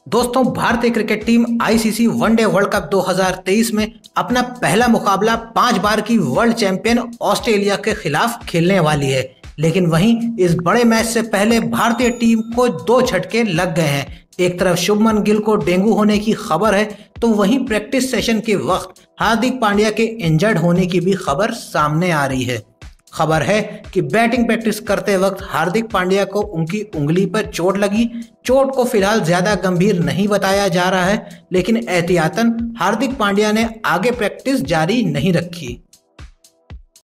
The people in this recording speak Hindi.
दोस्तों, भारतीय cricket team ICC one day world cup 2023 में अपना पहला मुकाबला 5 बार की वर्ल्ड चैंपियन ऑस्ट्रेलिया के खिलाफ खेलने वाली है। लेकिन वहीं इस बड़े मैच से पहले भारतीय टीम को 2 झटके लग गए हैं। एक तरफ शुभमन गिल को डेंगू होने की खबर है, तो वहीं प्रैक्टिस सेशन के वक्त हार्दिक पांड्या के इंजर्ड होने की भी खबर सामने आ रही है। खबर है कि बैटिंग प्रैक्टिस करते वक्त हार्दिक पांड्या को उनकी उंगली पर चोट लगी। चोट को फिलहाल ज्यादा गंभीर नहीं बताया जा रहा है, लेकिन एहतियातन हार्दिक पांड्या ने आगे प्रैक्टिस जारी नहीं रखी।